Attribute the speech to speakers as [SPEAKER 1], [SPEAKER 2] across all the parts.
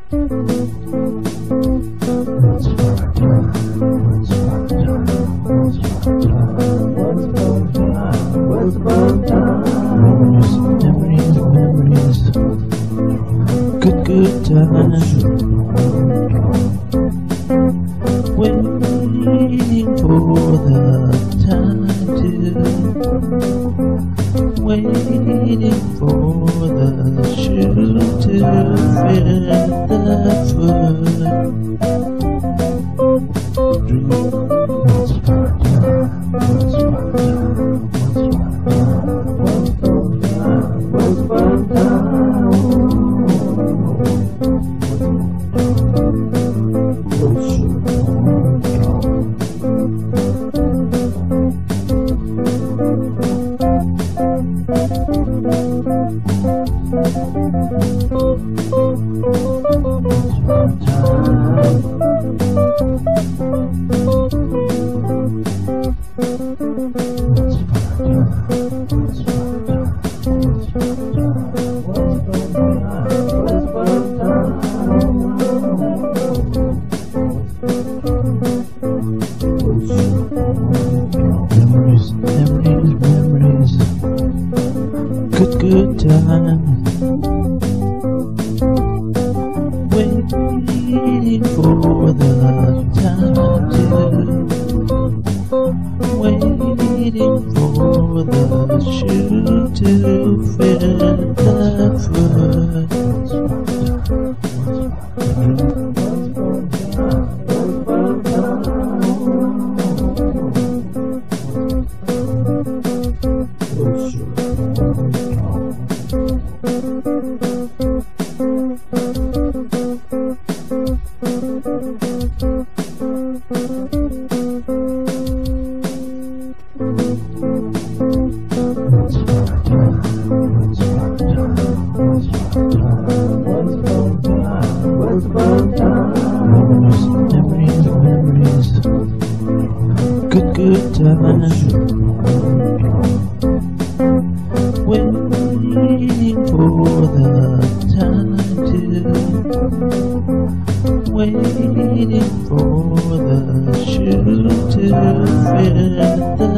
[SPEAKER 1] Memories, good times. Waiting for the time to, waiting for the shoe to fit the foot. Memories, good times. Waiting for the time to, waiting for the shoe to fit the foot. Memories, good times. Waiting for the time to, waiting for the shoe to fit the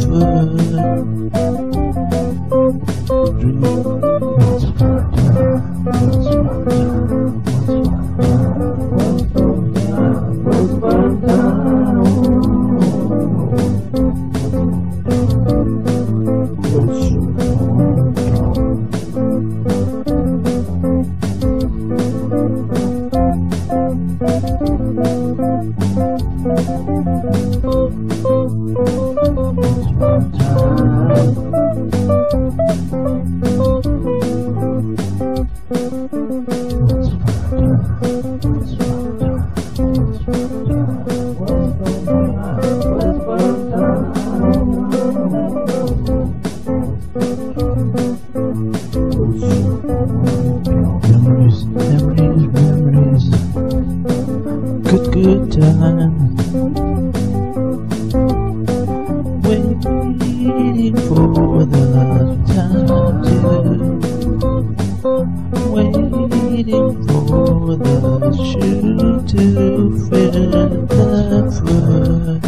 [SPEAKER 1] Memories, good times. Waiting for the time to, waiting for the shoe to fit the foot.